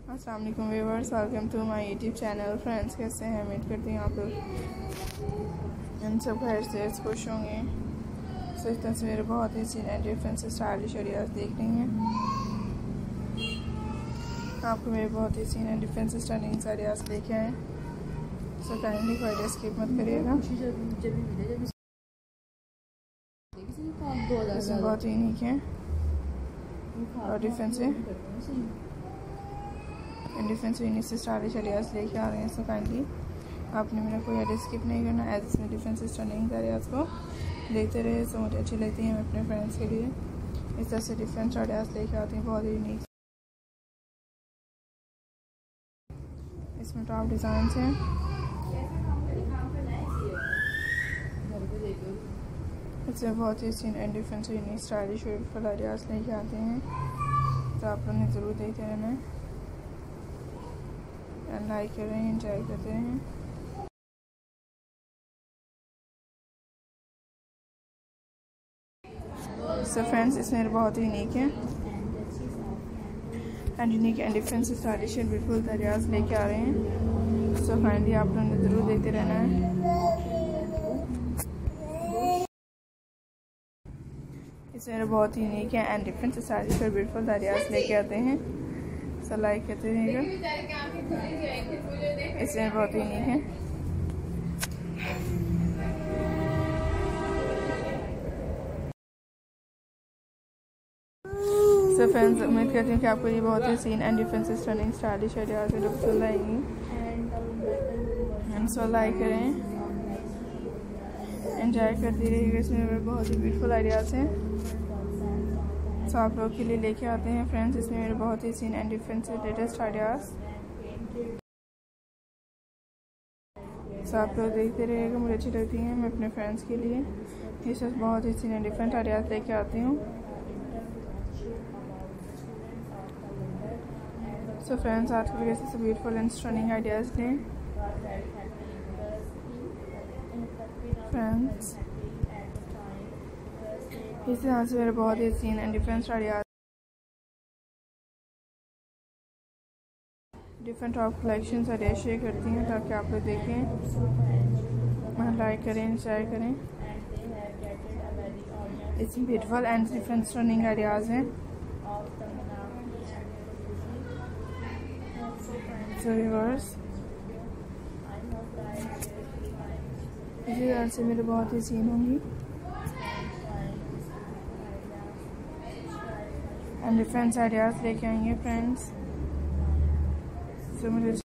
अस्सलाम वालेकुम viewers, welcome to my YouTube channel. Friends, कैसे हैं? उम्मीद करती हूँ आप लोग इन सब खैर से खुश होंगे। सच तस्वीर बहुत ही सीन एंड डिफरेंट स्टाइलिश एरियाज देख रही हैं। आपको मेरे बहुत ही सीन एंड डिफरेंट स्टाइलिंग एरियाज देखे हैं। सो काइंडली वीडियो स्किप मत करिएगा। इसमें बहुत यूनिक है और डिफरेंस है यूनिक से स्टाइलिश एरियाज लेके आ रहे हैं। सो काइंडली आपने मेरा कोई एडिट स्किप नहीं करना। एज इसमें डिफरेंस स्टाइलिंग एरियाज को देखते रहे। सो मुझे अच्छी लगती है, मैं अपने फ्रेंड्स के लिए इस तरह से डिफरेंट एरियाज लेके आती हूँ, बहुत ही यूनिक। इसमें टॉप डिज़ाइन हैं, इससे बहुत ही सीन and different unique stylish beautiful areas लेके आते हैं। तो आप लोगों ने ज़रूर देखते रहना है एंड लाइक कर रहे हैं, एंजॉय करते हैं। सो फ्रेंड्स, इसमें बहुत ही यूनिक है and different stylish and beautiful areas लेके आ रहे हैं। सो फाइनली आप लोगों ने ज़रूर देखते रहना है। इसमें बहुत ही यूनिक है एंड डिफरेंट स्टाइलिश और ब्यूटीफुल एरियाज लेके आते हैं। सो लाइक करते रहिएगा। इसमें बहुत ही यूनिक है। सो फ्रेंड्स, उम्मीद करती हूँ कि आपको ये बहुत ही सीन and different stunning stylish areas पसंद आएंगी। एंड सो लाइक करें, एंजॉय करती रहिएगा। इसमें बहुत ही ब्यूटीफुल आइडियाज़ हैं, सो आप लोग के लिए लेके आते हैं फ्रेंड्स। इसमें मेरे बहुत ही सीन एंड डिफरेंट से लेटेस्ट आइडियाज़, सो आप लोग देखते रहिएगा। मुझे अच्छी लगती हैं, मैं अपने फ्रेंड्स के लिए ये सब बहुत ही सीन एंड डिफरेंट आइडियाज़ लेके आती हूँ। सो फ्रेंड्स, आज की वजह से ब्यूटीफुल एंड स्टनिंग आइडियाज़ लें फ्रेंड्स। इस तरह से मेरे बहुत ही सीन and different ideas, different of collection idea share करती हैं ताकि आप लोग देखें, लाइक करें, एंजॉय करें। इसमें beautiful and different stunning ideas हैं। सो व्यूअर्स, इसी तरह से मेरे बहुत ही सीन होंगी एंड डिफरेंट आइडियाज़ लेके आएंगे फ्रेंड्स। सो मुझे